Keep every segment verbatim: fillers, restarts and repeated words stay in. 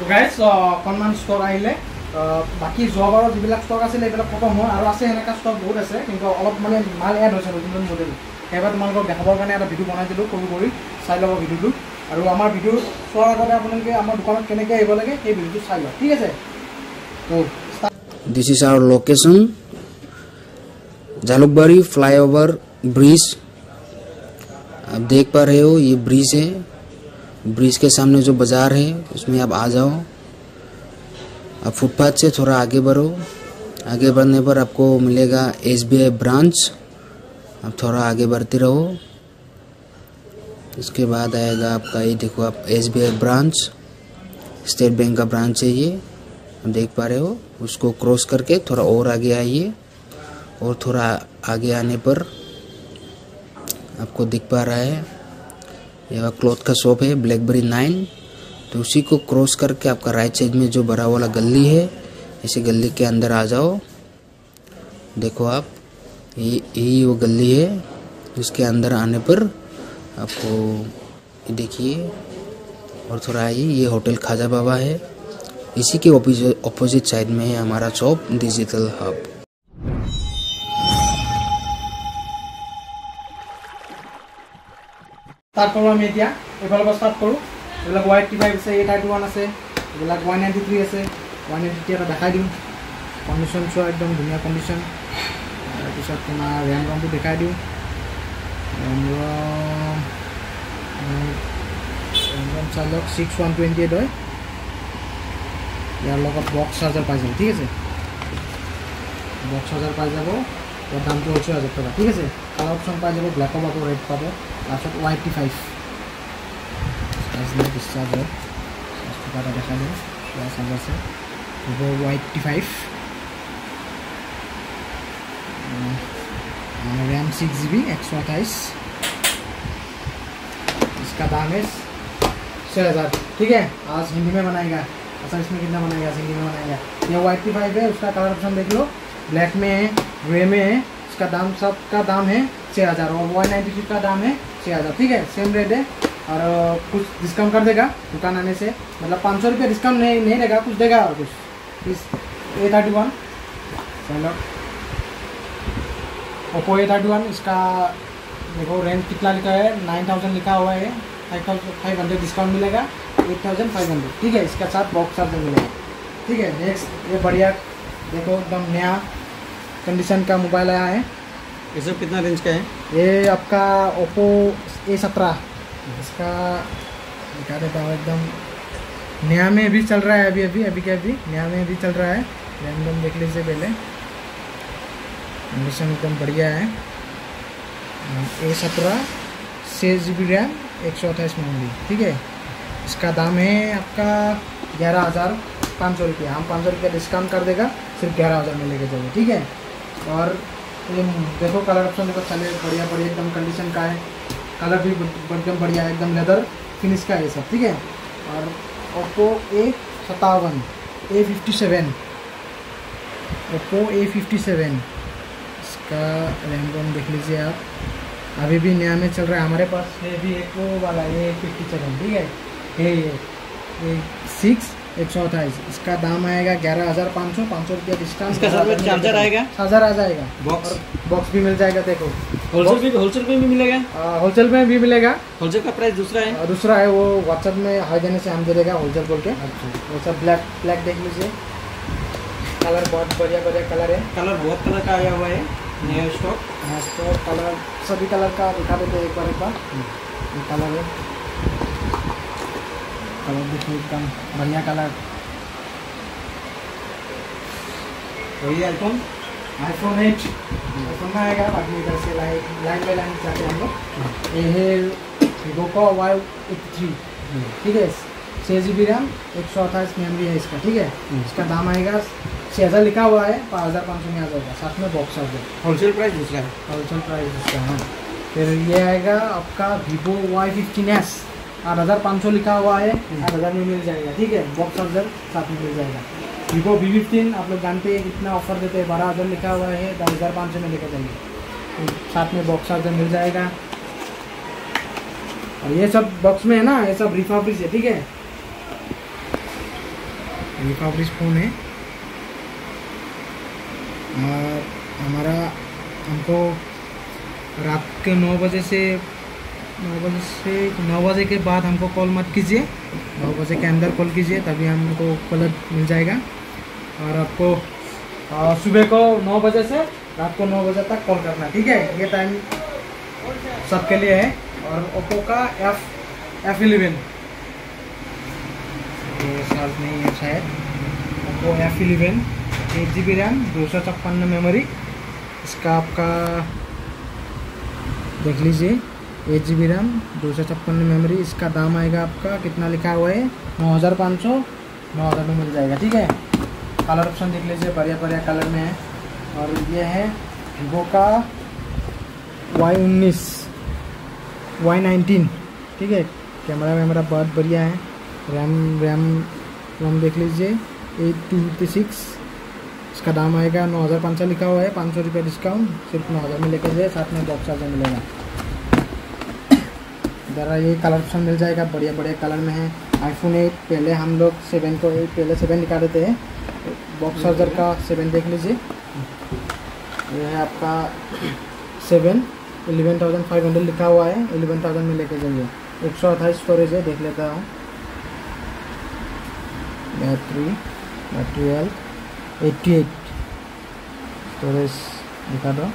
Guys অকণমান stock আহিলে বাকী যোৱাবাৰৰ যিবিলাক ষ্টক আছিলে এইবিলাক খতম হয় আৰু আছে এনেকুৱা ষ্টক বহুত আছে কিন্তু অলপ মানে মাল এড হৈছে নতুন নতুন মডেল সেইবাৰ তোমালোকক দেখাবৰ কাৰণে এটা ভিডিঅ' বনাই দিলোঁ সৰু কৰি চাই ল'ব ভিডিঅ'টো আৰু আমাৰ ভিডিঅ' চোৱাৰ আগতে আপোনালোকে আমাৰ দোকানত কেনেকৈ আহিব লাগে সেই ভিডিঅ'টো চাই লওক ঠিক আছে। This is our location Jalukbari flyover bridge. आप देख पा रहे हो ये ब्रिज है। ब्रिज के सामने जो बाजार है उसमें आप आ जाओ। आप फुटपाथ से थोड़ा आगे बढ़ो। आगे बढ़ने पर आपको मिलेगा एस बी आई ब्रांच। आप थोड़ा आगे बढ़ते रहो। इसके बाद आएगा आपका ये देखो आप S B I branch state bank का ब्रांच है ये आप देख पा रहे हो। उसको क्रॉस करके थोड़ा और आगे आइए और थोड़ा आगे आने पर आपको दिख पा रहा है यह क्लॉथ का शॉप है ब्लैकबेरी नाइन। तो उसी को क्रॉस करके आपका राइट साइड में जो बड़ा वाला गली है इसी गली के अंदर आ जाओ। देखो आप ये यही वो गली है जिसके अंदर आने पर आपको देखिए और थोड़ा आइए ये होटल खाजा बाबा है। इसी के ऑपोजिट साइड में है हमारा शॉप डिजिटल हब। स्टार्ट करूँ আমি এতিয়া এফালৰ পৰা ষ্টাৰ্ট কৰোঁ। এইবিলাক ৱাই এইট্টি ফাইভ আছে এইট থাৰ্টি ওৱান আছে এইবিলাক ওৱান নাইণ্টি থ্ৰী আছে ওৱান নাইণ্টি থ্ৰী এটা দেখাই দিওঁ। কণ্ডিশ্যন চোৱা একদম ধুনীয়া কণ্ডিশ্যন। তাৰপিছত তোমাৰ ৰেম ৰমটো দেখাই দিওঁ। ৰেম ৰম ৰেম ৰম চাই লওক ছিক্স ওৱান টুৱেণ্টি এইট হয়। ইয়াৰ লগত বক্স চাৰ্জাৰ পাই যাব ঠিক আছে। বক্স চাৰ্জাৰ পাই যাব ইয়াৰ দামটো হৈছে হাজাৰ টকা ঠিক আছে। কালাৰ অপশ্যন পাই যাব ব্লেকো পাব ৰেড পাব। তাৰপিছত ৱাই এইট্টি ফাইভ চাৰ্জাৰ টকা এটা দেখাই দিওঁ চাৰ্জাৰ আছে Vivo Y eighty five RAM six G B एक सौ अट्ठाईस इसका दाम है छः हज़ार ठीक है। आज हिंदी में बनाएगा अच्छा इसमें कितना बनाएगा हिंदी में बनाएगा। ये वाई एट्टी फाइव है उसका कलर ऑप्शन देख लो ब्लैक में है ग्रे में है। इसका दाम सबका दाम है छः हज़ार और वन नाइन्टी सिक्स का दाम है छः हज़ार ठीक है। सेम रेट है और कुछ डिस्काउंट कर देगा दुकान आने से मतलब पाँच सौ रुपये डिस्काउंट नहीं नहीं देगा कुछ देगा और कुछ इस ए थर्टी वन चलो ओप्पो ए थर्टी वन इसका देखो रेंज कितना लिखा है नाइन थाउजेंड लिखा हुआ है five thousand five hundred discount मिलेगा एट थाउजेंड फाइव हंड्रेड ठीक है। इसका साथ बॉक्स चार्जर मिलेगा ठीक है। नेक्स्ट ये बढ़िया देखो एकदम नया कंडीशन का मोबाइल आया है। ये सब कितना रेंज का है? ये आपका ओप्पो ए सत्रह इसका दिखा देता हूँ एकदम नया में भी चल रहा है अभी अभी अभी क्या अभी नया में भी चल रहा है। रैम रोम देख लीजिए पहले कंडीशन एकदम बढ़िया है। ए सत्रह छः जी बी रैम एक सौ अट्ठाईस मेमोरी ठीक है। इसका दाम है आपका ग्यारह हज़ार पाँच सौ रुपये। हम पाँच सौ रुपये डिस्काउंट कर देगा सिर्फ ग्यारह हज़ार में लेके जाओगे ठीक है। और ये देखो कलर ऑप्शन देखो चले बढ़िया बढ़िया एकदम कंडीशन का है। कलर भी एकदम बढ़िया है एकदम लेदर फिनिश का है सब ठीक है। और ओप्पो ए सत्तावन A fifty seven Oppo A fifty seven इसका रैम रोम देख लीजिए आप अभी भी नया में चल रहा है हमारे पास ये भी एक वो वाला ये फिफ्टी सेवन ठीक है। ये ये सिक्स एक सौ अट्ठाईस इसका दाम आएगा ग्यारह हज़ार पाँच सौ पाँच सौ रुपया डिस्काउंट। इसका साथ में चार्जर आएगा चार्जर आ जाएगा बॉक्स बॉक्स भी मिल जाएगा देखो होलसेल भी होलसेल में भी मिलेगा होलसेल में भी मिलेगा। होलसेल का प्राइस दूसरा है दूसरा है वो व्हाट्सएप में हाई देने से हम दे देगा होलसेल बोल के। वो सब ब्लैक ब्लैक देख लीजिए कलर बहुत बढ़िया बढ़िया कलर है। कलर बहुत कलर का आया हुआ है नया स्टॉक हाँ स्टॉक कलर सभी कलर का दिखा देते एक बार एक बार ये कलर है कलर देखिए एकदम बढ़िया कलर। वही आईफोन आईफोन एट आईफोन में आएगा बाकी इधर से लाइन लाइन बाई लाइन जाते हैं हम लोग। ये है वीवो का वाई एट्टी थ्री ठीक है छः जी बी रैम एक सौ अट्ठाईस मेमोरी है इसका ठीक है। इसका दाम आएगा छः हज़ार लिखा हुआ है पाँच हज़ार पाँच सौ में आ जाएगा साथ में बॉक्स चार्जर। होलसेल प्राइस दूसरा है होलसेल प्राइस दूसरा हाँ। फिर ये आएगा आपका वीवो वाई फिफ्टीन एस आठ हज़ार पाँच सौ लिखा हुआ है आठ हज़ार में मिल जाएगा ठीक है। बॉक्स चार्जर साथ में मिल जाएगा। वीवो वी फिफ्टीन आप लोग जानते हैं कितना ऑफर देते हैं बारह हज़ार लिखा हुआ है दस हज़ार पाँच सौ में लेकर जाएंगे साथ में बॉक्स चार्जर मिल जाएगा। और ये सब बॉक्स में है ना ये सब रिफर्बिश है ठीक है। रिफर्बिश फ़ोन है। और हमारा हमको रात के नौ बजे से नौ बजे से नौ बजे के बाद हमको कॉल मत कीजिए, नौ बजे के अंदर कॉल कीजिए, तभी हमको कलर मिल जाएगा। और आपको आ, सुबह को नौ बजे से रात को नौ बजे तक कॉल करना, ठीक है। ये टाइम सबके लिए है। और ओप्पो का एफ एफ इलेवन ये साथ नहीं है शायद, Oppo F eleven eight G B RAM दो सौ छप्पन मेमोरी। इसका आपका देख लीजिए, एट जी बी रैम दो सौ छप्पन मेमोरी। इसका दाम आएगा आपका कितना लिखा हुआ है, नौ हज़ार पाँच सौ नौ हज़ार में मिल जाएगा, ठीक है। कलर ऑप्शन देख लीजिए, बढ़िया बढ़िया कलर में है। और ये है वीवो का वाई उन्नीस वाई नाइनटीन, ठीक है। कैमरा वैमरा बहुत बढ़िया है। रैम रैम रैम देख लीजिए एट टू फिफ्टी सिक्स। इसका दाम आएगा नौ हज़ार पाँच सौ लिखा हुआ है, पाँच सौ रुपये डिस्काउंट, सिर्फ नौ हज़ार में लेकर जाए, साथ में बॉक्स चार्जर मिलेगा। ज़रा ये कलर ऑप्शन मिल जाएगा, बढ़िया बढ़िया कलर में है। आईफोन एट पहले हम लोग सेवन को पहले सेवन निकाल देते हैं, बॉक्स चार्जर का सेवन देख लीजिए। ये है आपका seven eleven thousand five hundred लिखा हुआ है, एलेवन थाउजेंड में लेके जाइए। एक सौ अट्ठाईस स्टोरेज है, देख लेता हूँ। Battery battery health eighty eight, storage दिखा दो।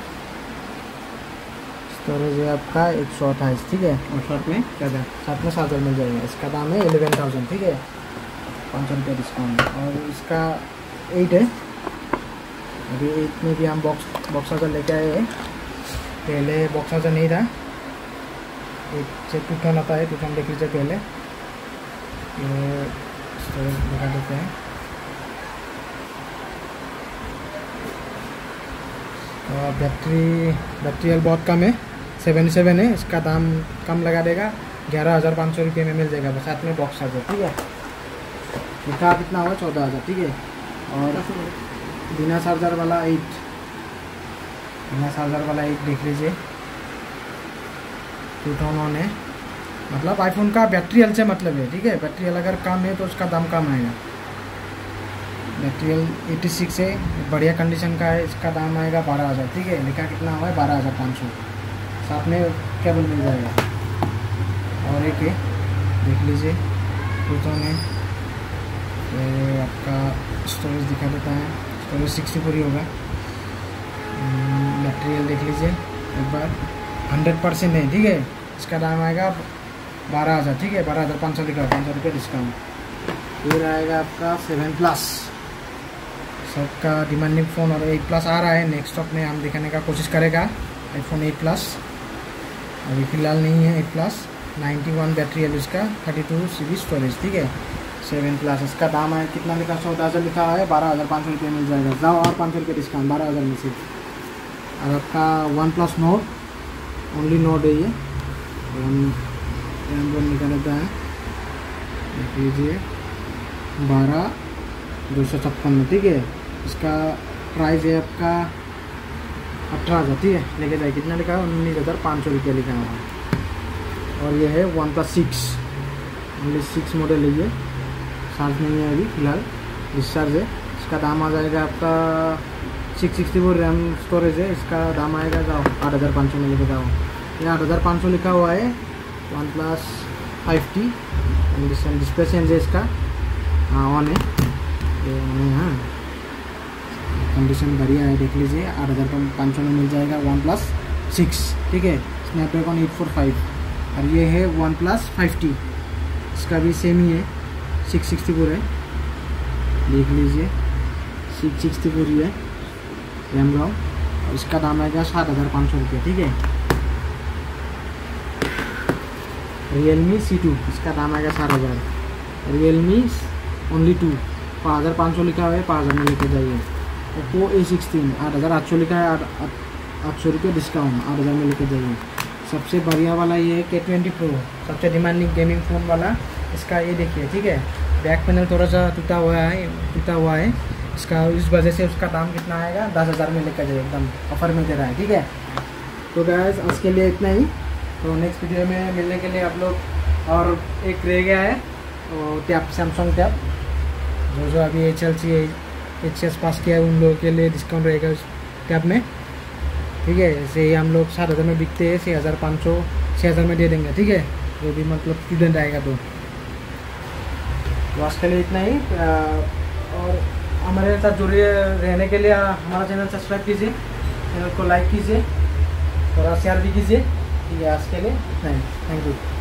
स्टोरेज है आपका एक सौ अट्ठाईस, ठीक है। और साथ में क्या था, साथ में चार्जर मिल जाएगा। इसका दाम है एलेवन थाउजेंड, ठीक है, पाँच सौ रुपये डिस्काउंट। और इसका एट है, अभी एट में भी हम बॉक्स बॉक्स चार्जर लेके आए हैं। पहले बॉक्स चार्जर नहीं था, एट से टू टन आता है, टू टन देख लीजिए पहले। ये स्टोरेज दिखा देते हैं। और बैटरी बैटरी हेल्थ बहुत कम है, सेवेंटी सेवन है। इसका दाम कम लगा देगा, ग्यारह हज़ार पाँच सौ रुपये में मिल जाएगा, बस साथ में बॉक्स चार्जर, ठीक है। लिखा कितना हुआ, चौदह हज़ार, ठीक है। और बिना चार्जर वाला एट बिना चार्जर वाला एट देख लीजिए, टू टोन ऑन है, मतलब आईफोन का बैटरी हेल्थ से मतलब है, ठीक है। बैटरी हेल्थ अगर कम है तो उसका दाम कम आएगा। बैटरी हेल्थ एटी सिक्स है, बढ़िया कंडीशन का है। इसका दाम आएगा बारह हज़ार, ठीक है। लिखा कितना हुआ है, बारह हज़ार पाँच सौ, साथ में केबल मिल जाएगा। और एक है, देख लीजिए, टू टोन है। ये आपका स्टोरेज दिखा देता है, स्टोरेज सिक्सटी पूरी होगा। मटेरियल देख लीजिए एक बार, हंड्रेड परसेंट है, ठीक है। इसका दाम आएगा बारह हज़ार, ठीक है, बारह हज़ार पाँच सौ लिखा, पाँच सौ रुपये डिस्काउंट। फिर आएगा आपका सेवन प्लस, सबका डिमांडिंग फ़ोन। और एट प्लस आ रहा है, नेक्स्ट स्टॉक में हम दिखाने का कोशिश करेगा आईफोन एट प्लस। अभी फ़िलहाल नहीं है eight plus. Ninety one battery है इसका, thirty two C B storage, ठीक है। सेवन प्लस इसका दाम है कितना लिखा, चौदह हज़ार लिखा है, बारह हज़ार पाँच सौ रुपये मिल जाएगा। जाओ और पाँच सौ रुपये डिस्काउंट, बारह हज़ार में से। और आपका OnePlus note, only note है ये, रैम रोम निकाल देता है, देख लीजिए, बारह दो सौ छप्पन में, ठीक है। इसका प्राइस है आपका अठारह हज़ार, ठीक है, लेके जाए। कितना लिखा है, उन्नीस हज़ार पाँच सौ रुपये लिखा हुआ है। और ये है OnePlus six, only six model है ये, चार्ज नहीं है अभी फ़िलहाल, डिस्चार्ज है। इसका दाम आ जाएगा आपका six sixty four RAM storage है। इसका दाम आएगा जाओ आठ हज़ार पाँच सौ में लेके जाओ। ये आठ हज़ार पाँच सौ लिखा हुआ है, OnePlus five T condition, display change है इसका, हाँ ऑन है, ये ऑन है, हाँ कंडीशन बढ़िया है, देख लीजिए। आठ हज़ार पाँच सौ में मिल जाएगा वन प्लस सिक्स, ठीक है, स्नैपड्रैगन एट फोर फाइव। और ये है वन प्लस फाइव टी, इसका भी सेम ही है, सिक्स सिक्सटी फोर है, देख लीजिए, सिक्स सिक्सटी फोर ही है रैम रोम। और इसका दाम आएगा सात हज़ार पाँच सौ रुपये, ठीक है। रियलमी सी टू, इसका दाम आएगा सात हज़ार। रियलमी ओनली टू, पाँच हज़ार पाँच सौ लिखा हुआ है, पाँच हज़ार में लेके जाइए। ओप्पो ए सिक्सटीन, आठ हज़ार आठ सौ लिखा है, आठ आठ सौ रुपये डिस्काउंट, आठ हज़ार में लेके जाइए। सबसे बढ़िया वाला ये है के ट्वेंटी प्रो, सबसे डिमांडिंग गेमिंग फ़ोन वाला। इसका ये देखिए, ठीक है, बैक पैनल थोड़ा सा टूटा हुआ है टूटा हुआ है इसका, इस वजह से उसका दाम कितना आएगा, दस हज़ार में लेकर जाइए, एकदम ऑफर में दे रहा है, ठीक है। तो गाइस आज के लिए इतना ही, तो नेक्स्ट वीडियो में मिलने के लिए आप लोग। और एक रह गया है टैब, सैमसंग टैब, जो जो अभी H L C H S पास किया है उन लोगों के लिए डिस्काउंट रहेगा उस टैब में, ठीक है। ऐसे ही हम लोग सात हज़ार में बिकते हैं, छः हज़ार पाँच सौ छः हज़ार में दे देंगे, ठीक है, जो भी मतलब स्टूडेंट आएगा तो। तो आज के लिए इतना ही। और हमारे साथ जुड़े रहने के लिए हमारा चैनल सब्सक्राइब कीजिए, चैनल को लाइक कीजिए, थोड़ा शेयर भी कीजिए, ठीक है। आज के लिए इतना ही, थैंक यू।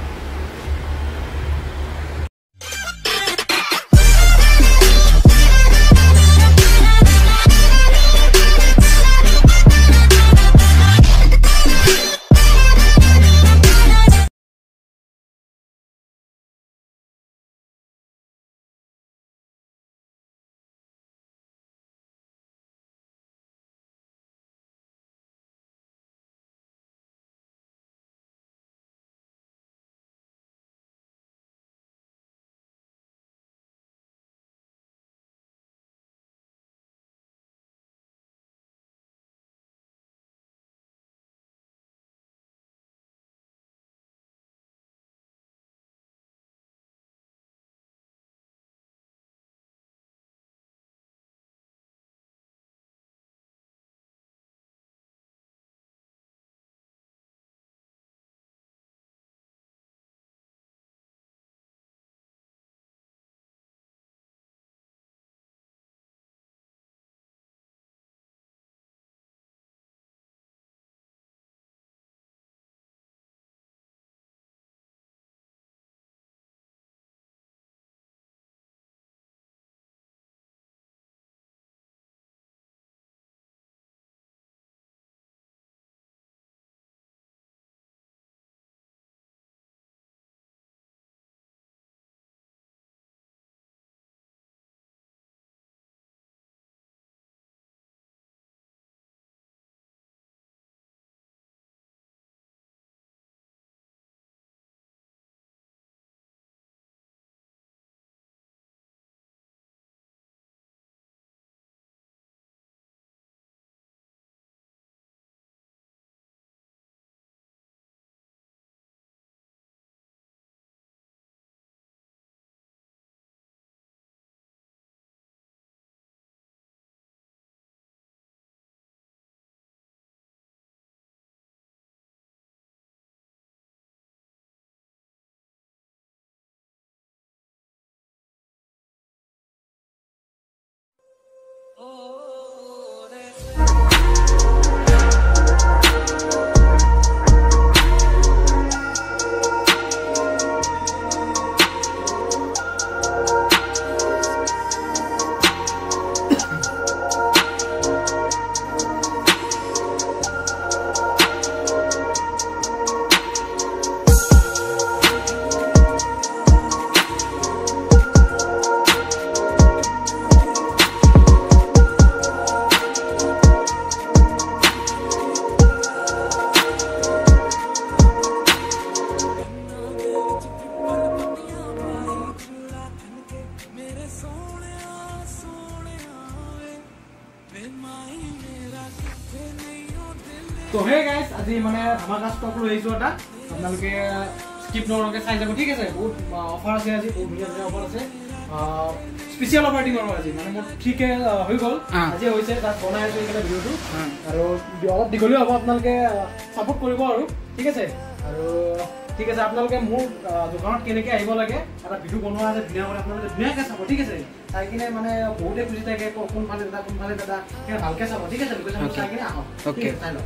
तो हे गाइस আজি মানে ধমাকা ষ্টক লৈ আহিছো এটা আপোনালোকে স্কিপ নকৰাকৈ চাই যাব ঠিক আছে। বহুত অফাৰ আছে আজি, বহুত ধুনীয়া ধুনীয়া অফাৰ আছে, স্পেচিয়েল অফাৰ দিম আৰু আজি মানে মোৰ ঠিকে হৈ গ'ল, আজি হৈছে তাত বনাই আছো এইকেইটা ভিডিঅ'টো আৰু অলপ দীঘলীয়া হ'ব, আপোনালোকে ছাপোৰ্ট কৰিব আৰু ঠিক আছে। আৰু ঠিক আছে আপোনালোকে মোৰ দোকানত কেনেকৈ আহিব লাগে এটা ভিডিঅ' বনোৱা আছে, ধুনীয়া কৰি আপোনালোকে ধুনীয়াকৈ চাব ঠিক আছে। চাই কিনে মানে বহুতে খুজি থাকে কোনফালে দাদা কোনফালে দাদা সেইকাৰণে ভালকৈ চাব ঠিক আছে। লোকেশ্যনটো চাই কিনে আহক, ঠিক আছে, চাই লওক।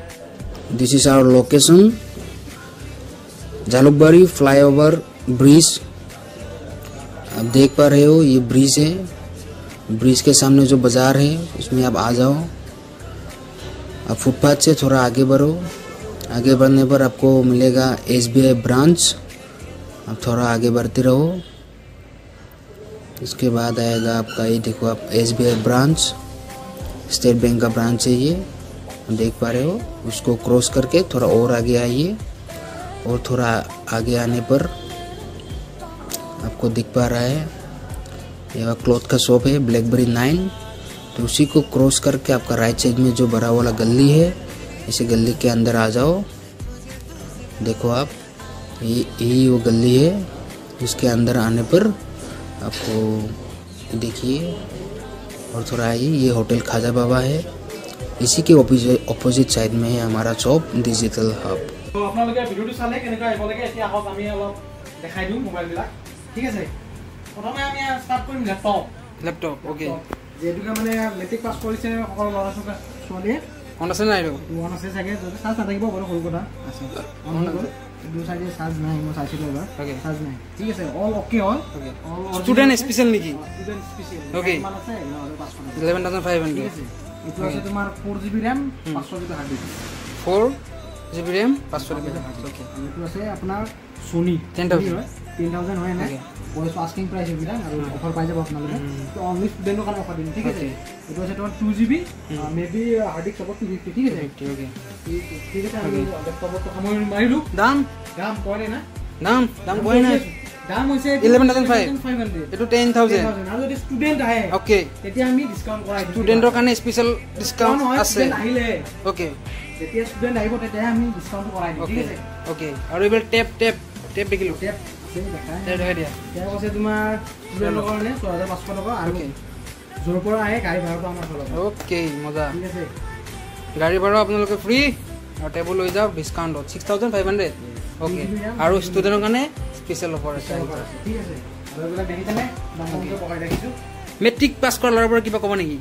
This is our location, Jalukbari flyover bridge. आप देख पा रहे हो ये ब्रिज है, ब्रिज के सामने जो बाजार है उसमें आप आ जाओ। आप फुटपाथ से थोड़ा आगे बढ़ो, आगे बढ़ने पर आपको मिलेगा एस बी आई ब्रांच। आप थोड़ा आगे बढ़ते रहो, इसके बाद आएगा आपका ये देखो आप S B I branch, state bank का ब्रांच है ये, देख पा रहे हो। उसको क्रॉस करके थोड़ा और आगे आइए, और थोड़ा आगे आने पर आपको दिख पा रहा है यह क्लॉथ का शॉप है ब्लैकबेरी नाइन। तो उसी को क्रॉस करके आपका राइट साइड में जो बड़ा वाला गली है, इसी गली के अंदर आ जाओ। देखो आप ये यही वो गली है, इसके अंदर आने पर आपको देखिए। और थोड़ा आइए, ये होटल खाजा बाबा है, इसी के ऑपोजिट साइड में है हमारा शॉप डिजिटल हब। तो আপোনালোকে ভিডিওটো চালে কেনেকৈ আহিব লাগে এতিয়া আহক আমি অলপ দেখাই দিওঁ মোবাইলবিলাক ঠিক আছে। প্ৰথমে আমি ষ্টাৰ্ট কৰিম লেপটপ লেপটপ ওকে যেহেতুকে মানে মেট্ৰিক পাছ কৰিছে সকলো ল'ৰা ছোৱালীয়ে অন আছে নাই আৰু ওৱান আছে চাগে যদি চাৰ্জ নাথাকিব বাৰু সৰু কথা আছে অন হৈ গ'ল দু চাইডে চাৰ্জ নাই মই চাইছিলোঁ এবাৰ চাৰ্জ নাই ঠিক আছে all okay all all student special নেকি ষ্টুডেণ্ট স্পেচিয়েল ওকে কিমান আছে পাঁচশ ইলেভেন থাউজেণ্ড ফাইভ হাণ্ড্ৰেড আছে এইটো আছে তোমাৰ ফ'ৰ জি বি ৰেম পাঁচশ G B hard disk four G B RAM পাঁচশ জি বি ওকে এইটো আছে আপোনাৰ Sony ten thousand ten thousand হয় নাই পইচা আস্কিং প্ৰাইচ এইবিলাক আৰু অফাৰ পাই যাব আপোনালোকে তো অনলি ষ্টুডেণ্টৰ কাৰণে অফাৰ দিম ঠিক আছে এইটো আছে তোমাৰ two G B maybe hard disk হ'ব টু ফিফটি ঠিক আছে ওকে ঠিক আছে আমি লেপটপত সময় মাৰিলোঁ দাম দাম কয় না দাম দাম কয় নাই দাম হৈছে ইলেভেন থাউজেণ্ড ফাইভ হাণ্ড্ৰেড এইটো টেন থাউজেণ্ড আৰু যদি ষ্টুডেণ্ট আহে ওকে তেতিয়া আমি ডিছকাউণ্ট কৰাই দিম ষ্টুডেণ্টৰ কাৰণে স্পেচিয়েল ডিছকাউণ্ট আছে আহিলে ওকে যেতিয়া ষ্টুডেণ্ট আহিব তেতিয়া আমি ডিছকাউণ্ট কৰাই দিম ঠিক আছে ওকে আৰু এইবাৰ টেপ টেপ টেপ দেখিলোঁ টেপ দেখাই দেখাই দিয়া টেপ আছে তোমাৰ ষ্টুডেণ্টৰ কাৰণে ছয় হাজাৰ পাঁচশ টকা আৰু য'ৰ পৰা আহে গাড়ী ভাড়াটো আমাৰ ফালৰ পৰা ওকে মজা ঠিক আছে গাড়ী ভাড়া আপোনালোকে ফ্ৰী আৰু টেবুল লৈ যাওক ডিছকাউণ্টত six thousand five hundred okay আৰু ষ্টুডেণ্টৰ কাৰণে স্পেচিয়েল অফাৰ আছে ঠিক আছে আৰু এইবিলাক দেখি কেনে দামটো পকাই ৰাখিছোঁ মেট্ৰিক পাছ কৰা ল'ৰাৰ পৰা কিবা ক'ব নেকি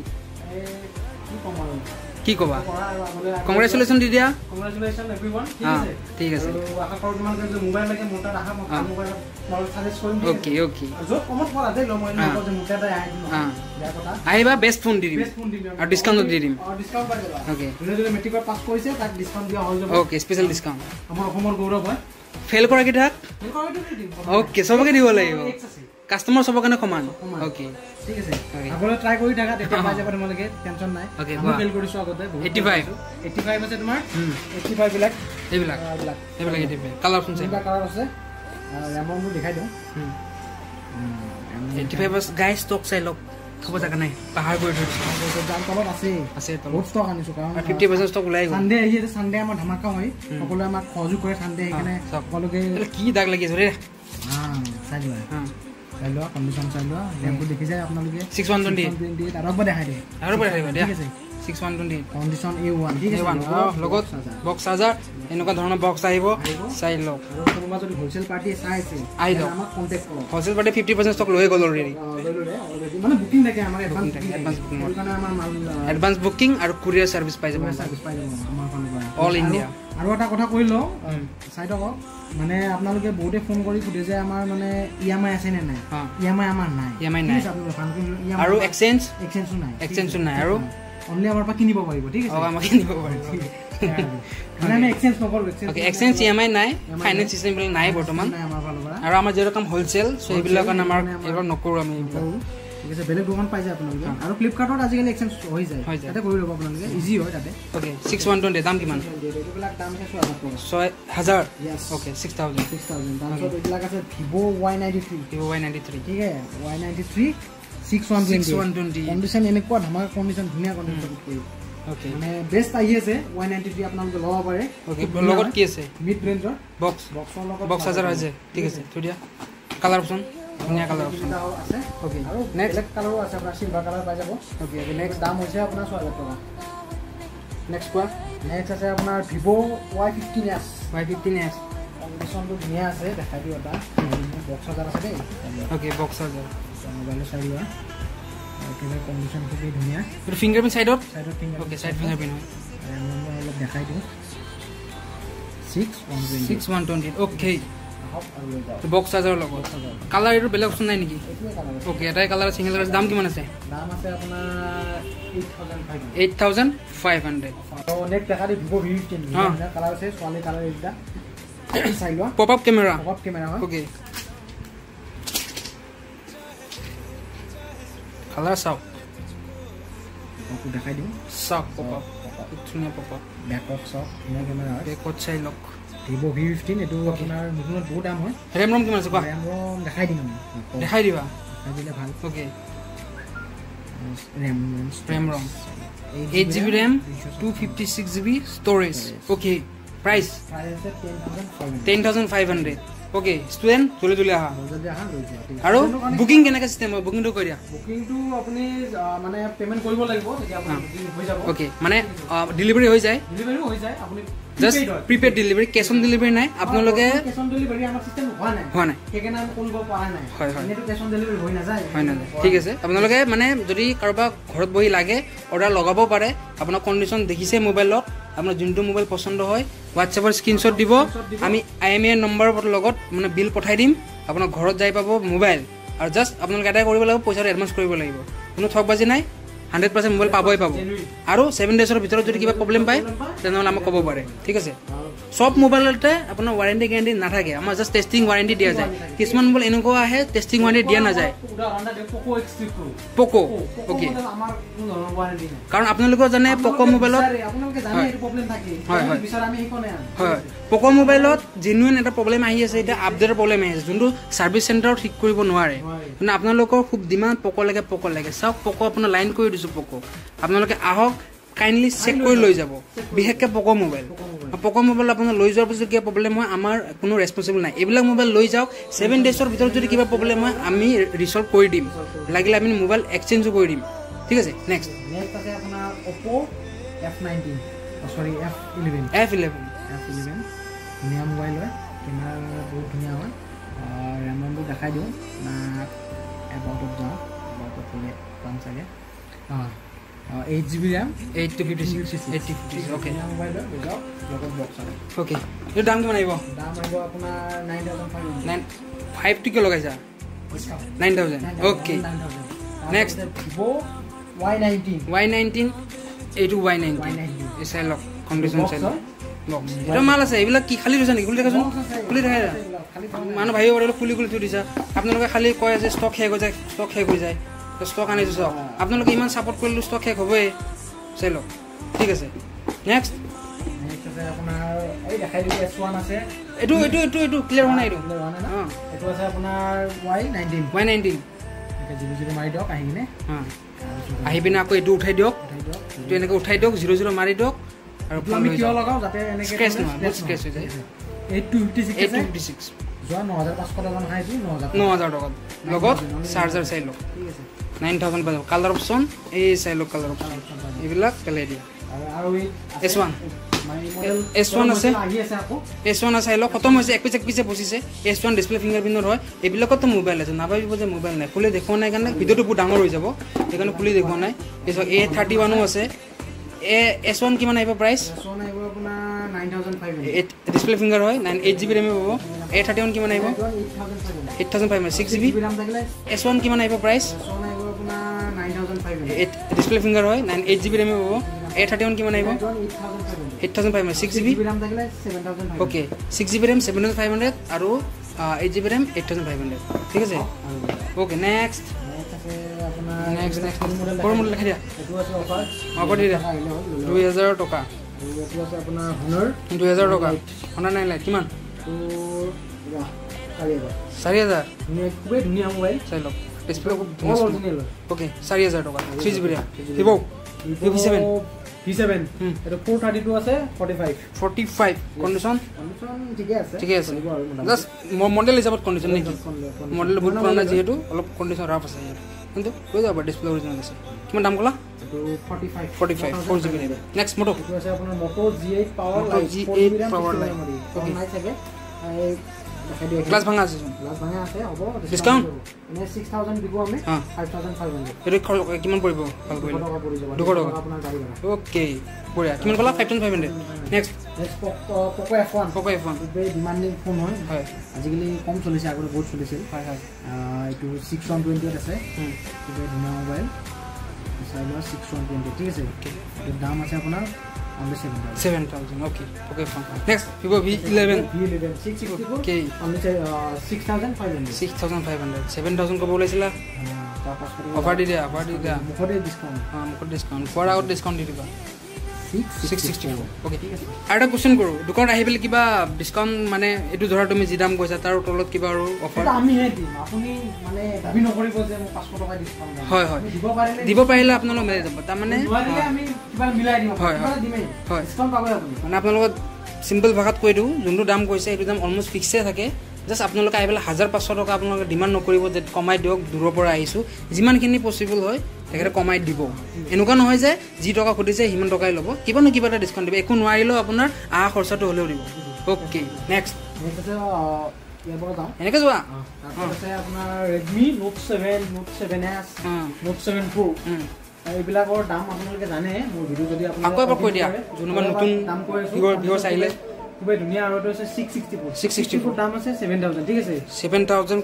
কি ক'ম আৰু কি ক'বা কংগ্ৰেচুলেশ্যন দি দিয়া কংগ্ৰেচুলেশ্যন এভৰিৱান ঠিক হা আছে ঠিক আছে আৰু আশা কৰোঁ তোমালোকে যে মোবাইল লাগে মোৰ তাত আহা মই মোবাইলত তোমালোক ছাজেষ্ট কৰিম ওকে ওকে য'ত কমত পোৱা নাযায় লওঁ মই নকওঁ যে মোৰ তাতে আহি দিম হা বেয়া কথা আহিবা বেষ্ট ফোন দি দিম বেষ্ট ফোন দিম আৰু ডিছকাউণ্টত দি দিম অঁ ডিছকাউণ্ট পাই যাবা ওকে যোনে যোনে মেট্ৰিকত পাছ কৰিছে তাক ডিছকাউণ্ট দিয়া হৈ যাব ওকে স্পেচিয়েল ডিছকাউণ্ট আমাৰ অসমৰ গৌৰৱ হয় ফেইল কৰা কেইটাক ওকে চবকে দিব লাগিব এক্স আছে কাষ্টমাৰ চবৰ কাৰণে সমান সমান। ওকে ঠিক আছে আগলৈ ট্ৰাই কৰি থাকা তেতিয়া পাই যাবা তোমালোকে টেনশ্যন নাই Okay, আমি কোৱা। ফেইল কৰিছোঁ আগতে এইট্টি ফাইভ এইট্টি ফাইভ আছে তোমাৰ হুম, এইট্টি ফাইভ বিলাক এইবিলাক এইবিলাক এইবিলাক এইটি ফাইভ কালাৰ ফোন চাই তিনিটা কালাৰ আছে ৰেমৰটো দেখাই দিওঁ এইটি ফাইভ গাই ষ্টক চাই লওক খাব জেগা নাই পাহাৰ কৰি থৈছোঁ দাম তলত আছে আছে বহুত ষ্টক আনিছোঁ কাৰণ ফিফটি পাৰ্চেণ্ট ষ্টক ওলাই গ'ল চানডে আহি আছে চানডে আমাৰ ধামাকা হয় সকলোৱে আমাক সহযোগ কৰে চানডে সেইকাৰণে চাওক। সকলোকে কি দাগ লাগি আছে ৰে চাই লোৱা চাই লোৱা কণ্ডিশ্যন চাই লোৱা ৰেমটো দেখি যায় আপোনালোকে six one twenty twenty eight আৰু একবাৰ দেখাই দিয়ে আৰু পৰা আহিব দিয়া ঠিক আছে six one twenty condition A one ঠিক আছে লগত বক্স চাৰ্জাৰ এনেকুৱা ধৰণৰ বক্স আহিব চাই লওক আৰু কোনোবা যদি হ'লচেল পাৰ্টি চাই আছে আহি লওক। আমাক কণ্টেক্ট কৰক wholesale party fifty percent stock লৈ গ'ল অলৰেডি মানে বুকিং থাকে আমাৰ এডভান্স থাকে, advance booking। সেইকাৰণে আমাৰ মাল এডভান্স বুকিং আৰু কুৰিয়াৰ ছাৰ্ভিচ পাই যাব চাৰ্ভিচ পাই যাব আমাৰ ফালৰ পৰা অল আৰু- ইণ্ডিয়া আৰু এটা কথা কৈ লওঁ চাই থাকক মানে আপোনালোকে বহুতে ফোন কৰি সুধে যে আমাৰ মানে ই এম আই আছে নে নাই হা। ই এম আই আমাৰ নাই ই এম আই ঠিক নাই। আছে, আপোনালোকে ফান কৰি লওক। ই এম আই আৰু এক্সচেঞ্জ এক্সচেঞ্জো নাই এক্সচেঞ্জো নাই আৰু অনলি আমাৰ পৰা কিনিব পাৰিব ঠিক আছে অঁ আমাক কিনিব পাৰিব মানে আমি এক্সচেঞ্জ নকৰোঁ okay exchange E M I নাই ফাইনেন্স চিষ্টেম বিলাক নাই বৰ্তমান নাই আমাৰ ফালৰ পৰা আৰু আমাৰ যিহেতু কাম হ'লচেল চ' এইবিলাক কাৰণে আমাৰ এইবাৰ নকৰোঁ আমি এইবিলাক কৰোঁ। ঠিক আছে বেলেগ দোকান পাই যায় আপোনালোকে আৰু ফ্লিপকাৰ্টত আজিকালি এক্সচেঞ্জ হৈ যায় হৈ যায়। তাতে কৰি ল'ব আপোনালোকে ইজি হয় তাতে অ'কে ছিক্স ওৱান টুৱেণ্টি দাম কিমান এইবিলাক দাম আছে ছয় হাজাৰ টকা ছয় হাজাৰ Yes. Okay six thousand six thousand তাৰপিছত এইবিলাক আছে Vivo' Y ninety three Vivo' Y ninety three ঠিক আছে Y ninety three six one six twenty one twenty condition এনেকুৱা ধামাকা কণ্ডিশ্যন ধুনীয়া কণ্ডিশ্যন কৰি অ'কে মানে বেষ্ট আহি আছে ৱাই নাইণ্টি থ্ৰী আপোনালোকে ল'ব পাৰে অ'কে লগত কি আছে মিড ৰেঞ্জৰ বক্স বক্সৰ লগত বক্স চাৰ্জাৰ আছে ঠিক আছে থৈ দিয়া কালাৰ অপশ্যন ধুনীয়া কালাৰ অপশ্যন আছে অ'কে আৰু নেক্সট বেলেগ কালাৰো আছে আপোনাৰ চিলভাৰ কালাৰ পাই যাব অ'কে নেক্সট দাম হৈছে আপোনাৰ ছয় হাজাৰ টকা নেক্সট কোৱা নেক্সট আছে আপোনাৰ Vivo' Y fifteen S Y fifteen S কণ্ডিশ্যনটো ধুনীয়া আছে দেখাই দিওঁ এটা বক্স চাৰ্জাৰ আছে দেই অ'কে বক্স চাৰ্জাৰ মোবাইলত চাই লোৱা একেবাৰে কণ্ডিশ্যন খুবেই ধুনীয়া এইটো ফিংগাৰপ্ৰিণ্ট চাইডত চাইডত ফিংগাৰ অ'কে চাইড ফিংগাৰপ্ৰিণ্ট হয় মই অলপ দেখাই দিওঁ six one twenty six one twenty okay আহক আৰু লৈ যাওক বক্স চাৰ্জাৰৰ লগত কালাৰ এইটো বেলেগ অপশ্যন নাই নেকি এইটোৱে কালাৰ আছে অ'কে এটাই কালাৰ চিংগল কালাৰ দাম কিমান আছে দাম আছে আপোনাৰ eight thousand five hundred eight thousand five hundred আৰু নেক্সট দেখা দিওঁ ভিভ' ভি ফিফটিন অঁ। কালাৰ আছে ছোৱালী কালাৰ এইকেইটা চাই লোৱা pop up camera pop camera হয় অ'কে কালাৰ চাওক আপোনাকো দেখাই দিওঁ চাওক পপ আপ ধুনীয়া পপ আপ বেকত চাওক ধুনীয়া কেমেৰা হয় বেকত চাই লওক ভিভ' ভি ফিফটিন এইটো আপোনাৰ নতুনত বহুত দাম হয় ৰেম ৰম কিমান আছে কোৱা ৰেম ৰম দেখাই দিম আমি দেখাই দিবা দেখাই দিলে ভাল okay RAM RAM ROM eight G B RAM two fifty six G B storage okay price price আছে ten thousand five hundred ten thousand five hundred okay student জলদি জলদি আহা যদি আহা লৈ যোৱা ঠিক আছে আৰু বুকিং কেনেকৈ চিষ্টেম হ'ব বুকিংটো কৈ দিয়া বুকিংটো আপুনি মানে পেমেন্ট কৰিব লাগিব তেতিয়া আপুনি বুকিং হৈ যাব ওকে মানে ডেলিভাৰী হৈ যায় ডেলিভাৰী হৈ যায় আপুনি just prepaid delivery cash on delivery নাই আপোনালোকে কেছ অন ডেলিভাৰী আমাৰ চিষ্টেম হোৱা নাই হোৱা নাই সেইকাৰণে আমি কৰিব পৰা নাই হয় হয় এনেটো কেছ অন ডেলিভাৰী হৈ নাযায় হয় নাযায় ঠিক আছে আপোনালোকে মানে যদি কাৰোবাক ঘৰত বহি লাগে অৰ্ডাৰ লগাব পাৰে আপোনাৰ কণ্ডিশ্যন দেখিছে মোবাইলত আপোনাৰ যোনটো মোবাইল পচন্দ হয় হোৱাটছএপৰ স্ক্ৰীনশ্বট দিব আমি আই এম এ নম্বৰৰ লগত মানে বিল পঠাই দিম আপোনাৰ ঘৰত যাই পাব মোবাইল আৰু জাষ্ট আপোনালোকে এটাই কৰিব লাগিব পইচাটো এডভান্স কৰিব লাগিব কোনো ঠগবাজি নাই হাণ্ড্ৰেড পাৰ্চেণ্ট মোবাইল পাবই পাব আৰু ছেভেন ডেজৰ ভিতৰত যদি কিবা প্ৰব্লেম পায় তেনেহ'লে আমাক ক'ব পাৰে ঠিক আছে সব মোবাইলতে আপোনাৰ ৱাৰেণ্টি গেৰাণ্টি নাথাকে আমাৰ জাষ্ট টেষ্টিং ৱাৰেণ্টি দিয়া যায় কিছুমান মোবাইল এনেকুৱা আহে টেষ্টিং ৱাৰেণ্টি দিয়া নাযায় প'ক' অ'কে কাৰণ আপোনালোকৰ জানে প'ক' মোবাইলত হয় হয় হয় প'ক' মোবাইলত জেনুইন এটা প্ৰব্লেম আহি আছে এতিয়া আপডেটৰ প্ৰব্লেম আহি আছে যোনটো ছাৰ্ভিচ চেণ্টাৰত ঠিক কৰিব নোৱাৰে মানে আপোনালোকৰ খুব ডিমাণ্ড প'ক' লাগে প'ক' লাগে চাওক প'ক' আপোনাৰ লাইন কৰি দিছোঁ প'ক' আপোনালোকে আহক কাইণ্ডলি চেক কৰি লৈ যাব বিশেষকৈ প'ক' মোবাইল প'ক' মোবাইল আপোনাৰ লৈ যোৱাৰ পিছত কিবা প্ৰব্লেম হয় আমাৰ কোনো ৰেছপনচিবল নাই এইবিলাক মোবাইল লৈ যাওক ছেভেন ডেজৰ ভিতৰত যদি কিবা প্ৰব্লেম হয় আমি ৰিচল্ভ কৰি দিম লাগিলে আমি মোবাইল এক্সচেঞ্জো কৰি দিম ঠিক আছে নেক্সট নেক্সট আছে আপোনাৰ Oppo F nineteen সৰি F eleven F eleven F eleven ধুনীয়া মোবাইল হয় কেমেৰা বহুত ধুনীয়া হয় ৰেমটো দেখাই দিওঁ না এবাউটত যাওঁ এবাউটত হ'লে পাম চাগে অঁ eight G B RAM eight to fifty-six eight to fifty-six okay mobile লৈ যাওক লগত বক্স আছে okay এই দাম কিমান আহিব দাম আহিব আপোনাৰ nine thousand five hundred nine five টকা লগাইছা nine thousand okay next Vivo Y nineteen Y nineteen এইটো Y nineteen এই চাই লওক কণ্ডিশ্যন চাই লওক বক্স এটা মাল আছে এইবিলাক কি খালি থৈছা নেকি খুলি দেখাচোন খুলি দেখাই মানুহ ভাবিব পাৰিব খুলি খুলি থৈ দিছা আপোনালোকে খালি কয় যে ষ্টক শেষ হৈ যায় ষ্টক শেষ হৈ যায় ষ্টক আনিছোঁ চাওক আপোনালোকে ইমান ছাপৰ্ট কৰিলোঁ ষ্টক শেষ হ'বই চাই লওক ঠিক আছে নেক্সট নেক্সট আছে আপোনাৰ এই দেখাই দিওঁ এছ ওৱান আছে এইটো এইটো এইটো এইটো ক্লিয়াৰ হোৱা নাই এইটো অঁ এইটো আছে আপোনাৰ Y nineteen Y nineteen zero' zero' মাৰি দিয়ক আহি কিনে অঁ আহি পিনে আকৌ এইটো উঠাই দিয়ক এইটো এনেকৈ উঠাই দিয়ক জিৰ' জিৰ' মাৰি দিয়ক আৰু আমি কিয় লগাওঁ যাতে এনেকৈ স্ক্ৰেচ নহয় বহুত স্ক্ৰেচ হৈ যায় eight two fifty six eight two fifty six যোৱা ন হাজাৰ পাঁচশ টকা নহয় এইটো ন হাজাৰ ন হাজাৰ টকাত লগত চাৰ্জাৰ চাই লওক ঠিক আছে নাইন থাউজেণ্ড পাই যাব কালাৰ অপশ্যন এই চাই লওক কালাৰ অপশ্যন এইবিলাক পেলাই দিয়া আৰু এছ ওৱান এছ ওৱান আছে এছ ওৱান আছে চাই লওক খতম হৈছে এক পিচ এক পিছে পচিছে এছ ওৱান ডিছপ্লে ফিংগাৰ প্ৰিণ্টৰ হয় এইবিলাকতো মোবাইল আছে নাভাবিব যে মোবাইল নাই খুলি দেখুওৱা নাই কাৰণে ভিডিঅ'টো বহুত ডাঙৰ হৈ যাব সেইকাৰণে খুলি দেখুওৱা নাই পিছত এ থাৰ্টি ওৱানো আছে এ এছ ওৱান কিমান আহিব প্ৰাইচ ডিছপ্লে ফিংগাৰ হয় নাইন এইট জি বি ৰেমে পাব এ থাৰ্টি ওৱান কিমান আহিব eight thousand five hundred six G B S one কিমান আহিব প্ৰাইচ ডিছপ্লে ফিংগাৰ হয় নাইন এইট জি বি ৰেমে পাব এ থাৰ্টি ওৱান কিমান আহিব eight thousand five hundred six G B okay six G B RAM seven thousand five hundred আৰু eight G B RAM eight thousand five hundred ঠিক আছে okay next next next কৰ model দেখাই দিয়া offer দি দিয়া দুই হাজাৰ টকা দুই হাজাৰ টকা হণ্ডাৰ নাইন লাইট কিমান চাৰি হাজাৰ খুবেই ধুনীয়া মোবাইল চাই লওক ডিছপ্লে খুব ধুনীয়া অ'কে চাৰি হাজাৰ টকা three G B RAM Vivo' V seven V seven এইটো ফ'ৰ থাৰ্টি টু আছে forty five forty five condition ঠিকে আছে ঠিকে আছে জাষ্ট মডেল হিচাপত কণ্ডিশ্যন নেকি মডেল বহুত পুৰণা যিহেতু অলপ কণ্ডিশ্যন ৰাফ আছে ইয়াত কিন্তু কৈ যাব ডিছপ্লে অৰিজিনেল আছে কিমান দাম ক'লা forty five four G B RAM next Moto Moto G eight power G eight power lite glass ভাঙা আছে গ্লাছ ভাঙা আছে হ'ব ডিছকাউণ্ট এনে ছিক্স থাউজেণ্ড দিব আমি ফাইভ থাউজেণ্ড ফাইভ হাণ্ড্ৰেড এইটো কিমান পৰিব ভাল কৰিলে দুশ টকা আপোনাৰ গাড়ী ভাড়া অ'কে বঢ়িয়া কিমান ক'লা five thousand five hundred next Poco' F one Poco' F one demanding phone হয় হয় আজিকালি কম চলিছে আগতে বহুত চলিছিল হয় হয় এইটো ছিক্স ওৱান টুৱেণ্টিত আছে খুবেই ধুনীয়া মোবাইল চাই লোৱা ছিক্স ওৱান টুৱেণ্টি ঠিক আছে এইটোৰ দাম আছে আপোনাৰ only seven thousand. seven thousand. Okay. Okay, fine. Next, Vivo V eleven. V eleven. six sixty-four. Okay. Only uh, six thousand five hundred. six thousand five hundred. seven thousand ko boleisila. Offer di dia, offer di dia. Mukode discount. Ah, mukode discount. For out discount di diba. six sixty-four. Okay. Ada question koro. Dukan ahi bele kiba discount mane etu dhora tumi jidam koisa tar tolot kiba aru offer. Eta ami he dim. Apuni mane dabi nokoribo je mo five hundred toka discount. Hoy hoy. Dibo parile. Dibo parile apnalok mele jabo. Ta mane noarile ami kiba milai dim. Hoy hoy. Hoy. Discount pabe apuni. Mane apnalok simple bhagat koi du jonto dam koise etu dam almost fixed thake just আপোনালোকে আহি পেলাই হাজাৰ পাঁচশ টকা আপোনালোকে demand নকৰিব যে কমাই দিয়ক দূৰৰ পৰা আহিছোঁ যিমানখিনি পচিবল হয় তেখেতে কমাই দিব এনেকুৱা নহয় যে যি টকা সুধিছে সিমান টকাই ল'ব কিবা নহয় কিবা এটা ডিছকাউণ্ট দিব একো নোৱাৰিলেও আপোনাৰ আহা খৰচাটো হ'লেও দিব অ'কে নেক্সট এনেকৈ যোৱা আপোনাৰ Redmi note seven note seven S note seven pro' এইবিলাকৰ দাম আপোনালোকে জানে মোৰ ভিডিঅ' যদি আকৌ এবাৰ কৈ দিয়া যোনবোৰ নতুন দাম কৈ ভিউৱাৰ্ছ আহিলে খুবেই ধুনীয়া আৰু এইটো আছে six sixty four six sixty four দাম আছে ছেভেন থাউজেণ্ড ঠিক আছে ছেভেন থাউজেণ্ড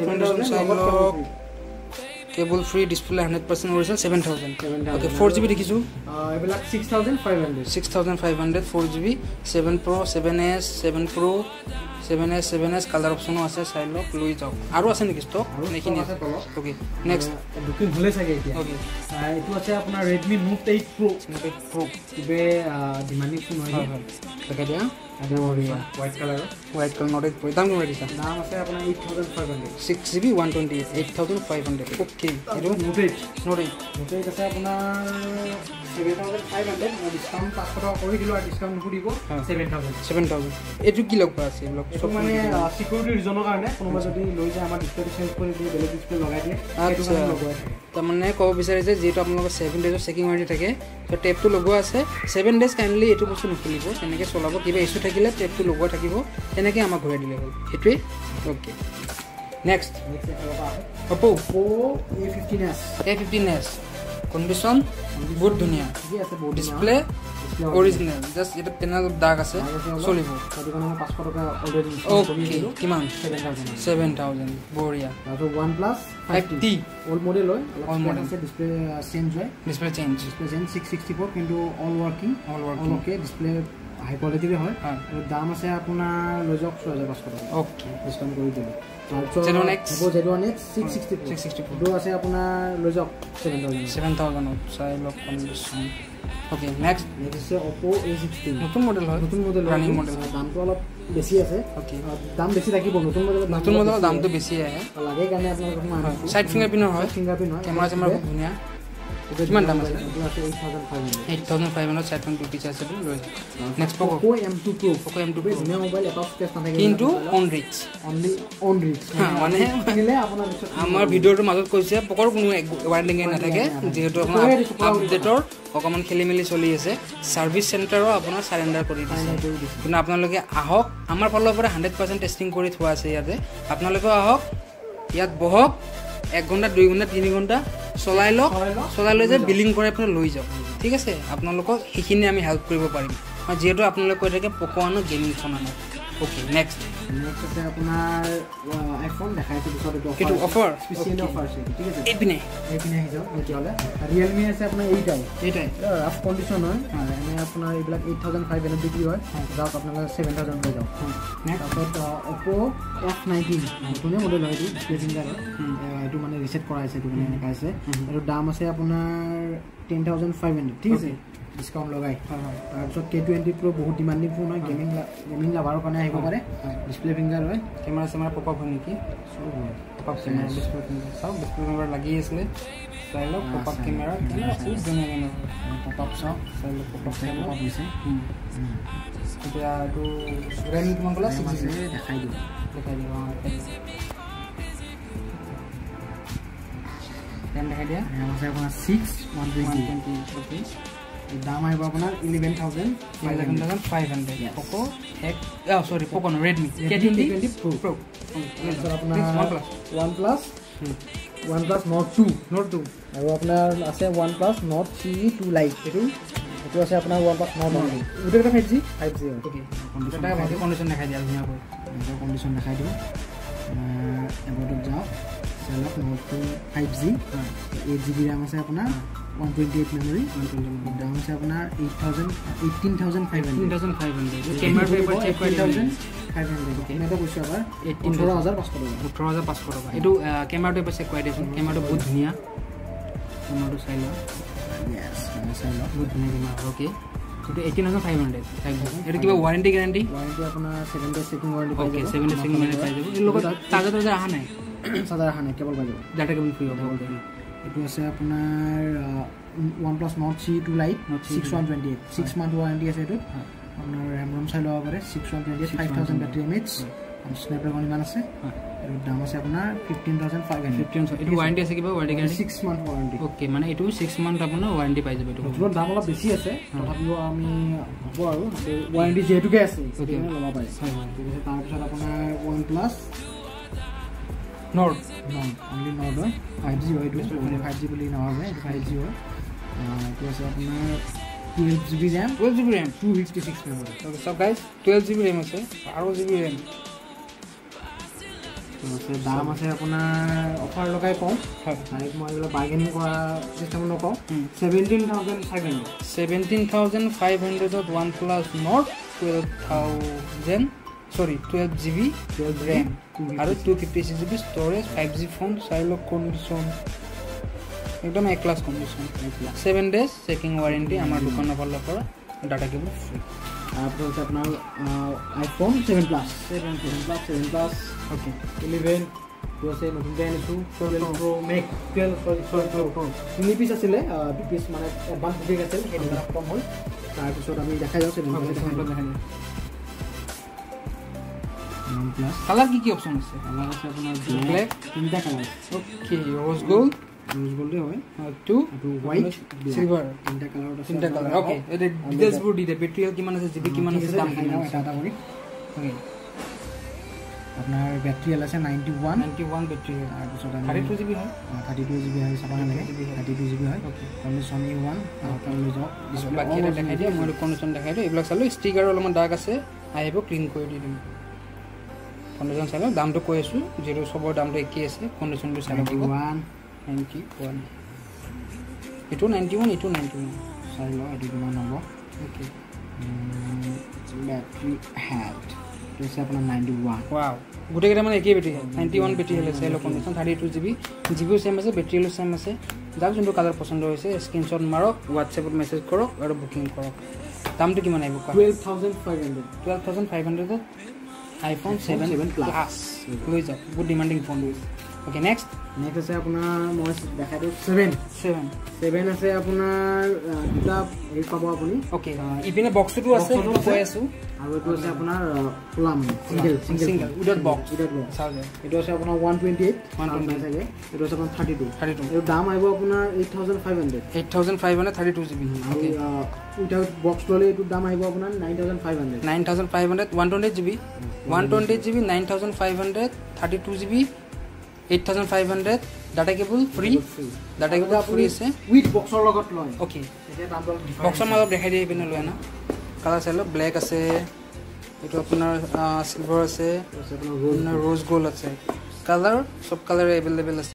কেবল free display hundred percent original seven thousand okay four G B দেখিছোঁ এইবিলাক six thousand five hundred six thousand five hundred four G B seven pro' seven S seven pro' seven S seven S colour অপশ্যনো আছে চাই লওক লৈ যাওক আৰু আছে নেকি ষ্টক এইখিনি আছে অ'কে নেক্সট বুকিং হ'লে চাগে এতিয়া অ'কে এইটো আছে আপোনাৰ ৰেডমি নোট এইট প্ৰ' নোট এইট প্ৰ' খুবেই ডিমাণ্ডিং ফোন হয় তাকে দিয়া হোৱাইট কালাৰৰ হোৱাইট কালাৰ নোট এইট প্ৰ' দাম কিমান দিছা দাম আছে আপোনাৰ eight thousand five hundred six G B one twenty eight eight thousand five hundred okay এইটো note eight note eight note eight আছে আপোনাৰ ছেভেন থাউজেণ্ড ফাইভ হাণ্ড্ৰেড মই ডিছকাউণ্ট পাঁচশ টকা কৰি দিলোঁ আৰু discount নুসুধিব seven thousand seven thousand এইটো কি লগ পোৱা আছে এইবিলাক এইটো মানে চিকিউৰিটি ৰিজনৰ কাৰণে কোনোবা যদি লৈ যায় আমাৰ ডিছপ্লেটো চেঞ্জ কৰি দিয়ে বেলেগ ডিছপ্লে লগাই দিয়ে আচ্ছা তাৰমানে ক'ব বিচাৰিছে যিহেতু আপোনালোকৰ ছেভেন ডেজৰ চেকিং ৱাৰেণ্টি থাকে ত' টেপটো লগোৱা আছে ছেভেন ডেজ কাইণ্ডলি এইটো বস্তু নুখুলিব তেনেকৈ চলাব কিবা ইছ্যু থাকিলে টেপটো লগোৱা থাকিব তেনেকৈ আমাক ঘূৰাই দিলে হ'ল সেইটোৱেই okay next Oppo A fifteen S A fifteen S condition বহুত ধুনীয়া ডিছপ্লে অৰিজিনেল জাষ্ট এটা পেনেল দাগ আছে চলিব পাঁচশ টকা অলৰেডি অ'কে কিমান ছেভেন থাউজেণ্ড বঢ়িয়া আৰু one plus five T old model হয় অল মডেল আছে ডিছপ্লে চেঞ্জ হয় display change display change six sixty four কিন্তু all working all all okay display high কোৱালিটিৰে হয় আৰু দাম আছে আপোনাৰ লৈ যাওক ছয় হাজাৰ পাঁচশ টকা অ'কে ডিছকাউণ্ট কৰি দিলোঁ Z one X Z one X six sixty six sixty four এইটো আছে আপোনাৰ লৈ যাওক ছেভেন থাউজেণ্ড ছেভেন থাউজেণ্ডত চাই লওক কণ্ডিশ্যন অ'কে নেক্সট নেক্সট আছে অপো এ ছিক্সটিন নতুন মডেল হয় নতুন মডেল ৰানিং মডেল দামটো অলপ বেছি আছে অ'কে দাম বেছি থাকিব নতুন মডেলত নতুন মডেলৰ দামটো বেছি আহে লাগে কাৰণে আপোনালোকক চাইড ফিংগাৰ প্ৰিণ্টৰ হয় ফিংগাৰ প্ৰিণ্ট হয় কেমেৰা চেমেৰা খুব ধুনীয়া কিমান দাম আছে এইটো আছে eight thousand five hundred eight thousand five hundred side finger পিক্সাৰ আছে লৈ next Poco' Oppo M two Pro' Poco' M two ধুনীয়া মোবাইল এটা স্পেচ নাথাকে কিন্তু অন ৰিক্স অনলি অন ৰিক্স মানে কিনিলে আপোনাৰ পিছত আমাৰ ভিডিঅ'টোৰ মাজত কৈছে পকৰ কোনো ৱাৰেণ্টি গেৰেণ্টি নাথাকে যিহেতু আপোনাৰ আপডেটৰ অকণমান খেলি মেলি চলি আছে ছাৰ্ভিচ চেণ্টাৰো আপোনাৰ চাৰেণ্ডাৰ কৰি দিছে কিন্তু আপোনালোকে আহক আমাৰ ফালৰ পৰা হাণ্ড্ৰেড পাৰ্চেণ্ট টেষ্টিং কৰি থোৱা আছে ইয়াতে আপোনালোকেও আহক ইয়াত বহক এক ঘণ্টা দুই ঘণ্টা তিনি ঘণ্টা চলাই লওক চলাই লৈ যে বিলিং কৰি আপোনাৰ লৈ যাওক ঠিক আছে আপোনালোকক সেইখিনি আমি হেল্প কৰিব পাৰিম যিহেতু আপোনালোকে কৈ থাকে পক' আনো গেমিং ফোন আনো অ'কে নেক্সট নেক্সট আছে আপোনাৰ আইফোন দেখাইছোঁ পিছত এইটো অফাৰ স্পেচিয়েল অফাৰ আছে ঠিক আছে এইপিনে এইপিনে আহি যাওক তেতিয়াহ'লে ৰিয়েলমি আছে আপোনাৰ এইটাই এইটাই ৰাফ কণ্ডিশ্যন হয় এনে আপোনাৰ এইবিলাক এইট থাউজেণ্ড ফাইভ হাণ্ড্ৰেড বিক্ৰী হয় যাওক আপোনালোকে ছেভেন থাউজেণ্ড লৈ যাওক তাৰপিছত অপো এফ নাইনটিন নতুনে মডেল হয় এইটো ডিছপ্লে ফিংগাৰ হয় এইটো মানে ৰিছেট কৰা হৈছে এইটো মানে এনেকুৱা আছে এইটো দাম আছে আপোনাৰ টেন থাউজেণ্ড ফাইভ হাণ্ড্ৰেড ঠিক আছে ডিছকাউণ্ট লগাই তাৰপিছত কে টুৱেণ্টি প্ৰ' বহুত ডিমাণ্ডিং ফোন হয় গেমিং গেমিং লাভাৰৰ কাৰণে আহিব পাৰে ডিছপ্লে ফিংগাৰ হয় কেমেৰা চেমেৰা পপ আপ হয় নেকি চব হয় pop up camera display finger চাওক ডিছপ্লে ফিংগাৰ লাগি আছিলে চাই লওক পপ আপ কেমেৰা কেমেৰা খুব ধুনীয়া কেমেৰা পপ আপ চাওক চাই লওক পপ আপ কেমেৰা হৈছে এতিয়া এইটো ৰেম কিমান ক'লা ছিক্স জি বি দেখাই দিব দেখাই দিব অঁ ৰেম দেখাই দিয়া ৰেম আছে আপোনাৰ six one twenty twenty okay দাম আহিব আপোনাৰ eleven thousand eleven thousand five hundred Poco' এক অঁ চৰি পক' ন ৰেডমি কে টুৱেণ্টি প্ৰ' প্ৰ' তাৰপিছত আপোনাৰ one plus one plus one plus Nord two Nord two আৰু আপোনাৰ আছে one plus Nord three two lite এইটো এইটো আছে আপোনাৰ ওৱান প্লাছ নট অনলি গোটেইকেইটা ফাইভ জি ফাইভ জি হয় অ'কে এটা ভালকৈ কণ্ডিশ্যন দেখাই দিয়া ধুনীয়াকৈ নিজৰ কণ্ডিশ্যন দেখাই দিওঁ এবাৰটোত যাওক চালক Nord two five G eight G B RAM আছে আপোনাৰ one twenty eight memory one twenty দাম আছে আপোনাৰ eight thousand eighteen thousand five hundred thousand five hundred কেমেৰাটো এবাৰ চেক কৰি থাউজেণ্ড ফাইভ হাণ্ড্ৰেড কেমেৰাটো কৈছোঁ এবাৰ এইটিন ওঠৰ হাজাৰ পাঁচশ টকা ওঠৰ হাজাৰ পাঁচশ টকা এইটো কেমেৰাটো এবাৰ চেক কৰাই দিয়কচোন কেমেৰাটো বহুত ধুনীয়া কেমেৰাটো চাই লোৱা চাই লওক বহুত ধুনীয়া কেমেৰা অ'কে এইটো eighteen thousand five hundred five এইটো কিবা ৱাৰেণ্টি গেৰেণ্টি ৱাৰেণ্টি আপোনাৰ seven days checking warranty okay seven days checking warranty পাই যাব এই লগত তাজা তাজা অহা নাই চাৰ্জাৰ অহা নাই কেৱল পাই যাব ডাটা কেবল ফ্ৰী হ'ব এইটো আছে আপোনাৰ one plus Nord CE two lite six one twenty eight six month warranty আছে এইটোত আপোনাৰ ৰেম ৰম চাই ল'ব পাৰে six one twenty eight five thousand battery M H Snapdragon ইমান আছে এর দাম আছে আপোনাৰ fifteen thousand five hundred fifteen এটো ওয়ারেন্টি আছে কিবা warranty guarantee six month warranty okay মানে এটো six month আপোনাৰ ওয়ারেন্টি পাই যাব এটো এটোৰ দাম অলপ বেছি আছে তথাপিও আমি হ'ব আৰু ওয়ারেন্টি যেহেতুকে আছে ওকে লবা পাই হয় হয় ঠিক আছে তাৰ পিছত আপোনাৰ OnePlus Nord non only Nord five G হয় এটো five G বুলি নহয় এটো five G হয় এটো আছে আপোনাৰ twelve G B RAM twelve G B RAM two fifty-six memory okay so guys twelve G B RAM আছে আৰু G B RAM তো দাম আছে আপোনাৰ অফাৰ লগাই কম হয় তাইক মই এগুলা বাৰ্গেনিং কৰা সিস্টেম নকওঁ seventeen thousand five hundred seventeen thousand five hundred ত OnePlus Nord twelve thousand sorry twelve G B twelve RAM আৰু two fifty-six G B storage five G phone সাইলক কন্ডিশন একদম এক class condition seven days checking warranty আমাৰ দোকানৰ ফালৰ পৰা data cable free তারপর হচ্ছে আপনার iPhone seven plus seven plus seven plus okay eleven তো আছে নতুন brand two twelve Pro Max twelve sorry Pro Pro তিনি পিস আছিল দুই পিস মানে অ্যাডভান্স বুকিং আছিল এটা কম হল তারপর আমি দেখা যাচ্ছে seven plus দেখা যায় seven plus কালার কি কি অপশন আছে কালার আছে আপনার ব্ল্যাক তিনটা colour okay rose gold rose gold হয় টু টু হোয়াইট সিলভার তিনটা কালার আছে তিনটা কালার ওকে এটা ডিটেইলস বোৰ দি দে পেট্রিয়াল কিমান আছে জিবি কিমান আছে দাম কিমান আছে এটা কৰি ওকে আপনার ব্যাটারি আছে ninety-one ninety-one ব্যাটারি আর পিছত thirty-two জিবি হয় thirty-two জিবি হয় চাবা লাগে thirty-two জিবি হয় ওকে আমি Sony one কাল লৈ যাও বাকি এটা দেখাই দিও মই কন্ডিশন দেখাই দিও এইবিলাক চালো ষ্টিকাৰ অলপমান ডাক আছে আহিব ক্লিন কৰি দি দিম কন্ডিশন চালো দামটো কৈ আছো যেটো সবৰ দামটো একেই আছে কন্ডিশনটো চালো one ninety-one এটো ninety-one এটো ninety-one চাই লো এটো কিমান হ'ব ওকে ব্যাটারি হেড এটো আপোনাৰ ninety-one ওয়াও গুটে কেটা মানে একেই ব্যাটারি ninety-one ব্যাটারি হলে চাইলো কন্ডিশন thirty-two জিবি জিবিও সেম আছে ব্যাটারিও সেম আছে যাক যোনটো কালার পছন্দ হৈছে স্ক্রিনশট মাৰক হোৱাটছএপত মেসেজ কৰক আৰু বুকিং কৰক দামটো কিমান আহিব twelve thousand five hundred twelve thousand five hundred iPhone seven plus লৈ যাওক বহুত demanding phone okay next next আছে আপোনাৰ মই দেখাই দিও seven seven seven আছে আপোনাৰ দুটা এই পাব আপুনি ওকে ইপিনে বক্সটো আছে কৈ আছো আৰু এটো আছে আপোনাৰ ফুলাম single single without box without box charger এটো আছে আপোনাৰ one twenty-eight one twenty-eight থাকে এটো আছে আপোনাৰ thirty-two thirty-two এৰ দাম আহিব আপোনাৰ eight thousand five hundred eight thousand five hundred thirty-two GB okay without box ললে এটো দাম আহিব আপোনাৰ nine thousand five hundred nine thousand five hundred one twenty-eight GB one twenty-eight GB nine thousand five hundred thirty-two GB eight thousand five hundred data কেবল free data কেবল free আছে with বক্সৰ লগত লয় ওকে এতিয়া দামটো বক্সৰ মাজত দেখাই দিয়ে পিনে লয় না কালাৰ চাইলো ব্ল্যাক আছে এটো আপোনাৰ সিলভাৰ আছে আছে আপোনাৰ ৰ'জ গোল্ড আছে কালাৰ সব কালাৰ अवेलेबल আছে